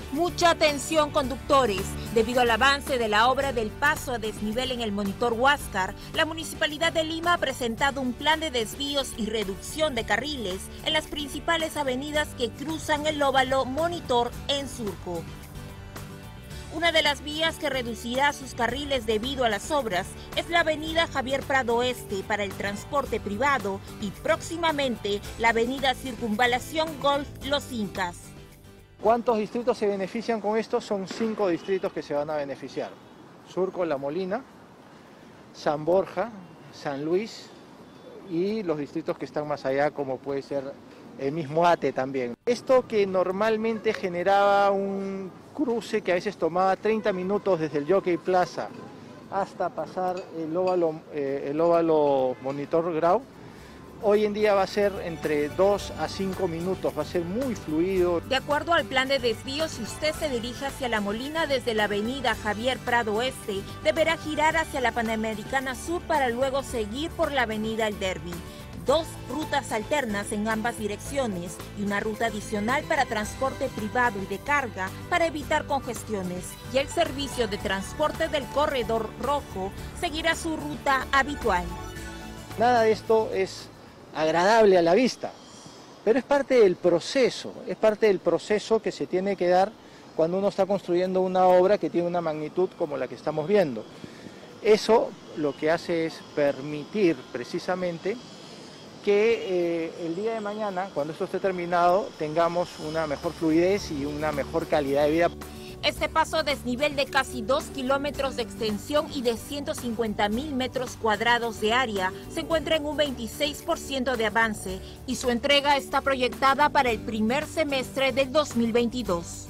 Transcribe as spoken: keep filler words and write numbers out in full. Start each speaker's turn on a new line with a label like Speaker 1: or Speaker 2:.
Speaker 1: Mucha atención, conductores. Debido al avance de la obra del paso a desnivel en el Monitor Huáscar, la Municipalidad de Lima ha presentado un plan de desvíos y reducción de carriles en las principales avenidas que cruzan el óvalo Monitor en Surco. Una de las vías que reducirá sus carriles debido a las obras es la avenida Javier Prado Este para el transporte privado y próximamente la avenida Circunvalación Golf Los Incas.
Speaker 2: ¿Cuántos distritos se benefician con esto? Son cinco distritos que se van a beneficiar. Surco, La Molina, San Borja, San Luis y los distritos que están más allá, como puede ser el mismo Ate también. Esto que normalmente generaba un cruce que a veces tomaba treinta minutos desde el Jockey Plaza hasta pasar el óvalo, eh, el óvalo Monitor Grau, hoy en día va a ser entre dos a cinco minutos, va a ser muy fluido.
Speaker 1: De acuerdo al plan de desvío, si usted se dirige hacia La Molina desde la avenida Javier Prado Este, deberá girar hacia la Panamericana Sur para luego seguir por la avenida El Derby. Dos rutas alternas en ambas direcciones y una ruta adicional para transporte privado y de carga para evitar congestiones. Y el servicio de transporte del Corredor Rojo seguirá su ruta habitual.
Speaker 2: Nada de esto es agradable a la vista, pero es parte del proceso, es parte del proceso que se tiene que dar cuando uno está construyendo una obra que tiene una magnitud como la que estamos viendo. Eso lo que hace es permitir precisamente que eh, el día de mañana, cuando esto esté terminado, tengamos una mejor fluidez y una mejor calidad de vida.
Speaker 1: Este paso a desnivel de casi dos kilómetros de extensión y de ciento cincuenta mil metros cuadrados de área se encuentra en un veintiséis por ciento de avance y su entrega está proyectada para el primer semestre del dos mil veintidós.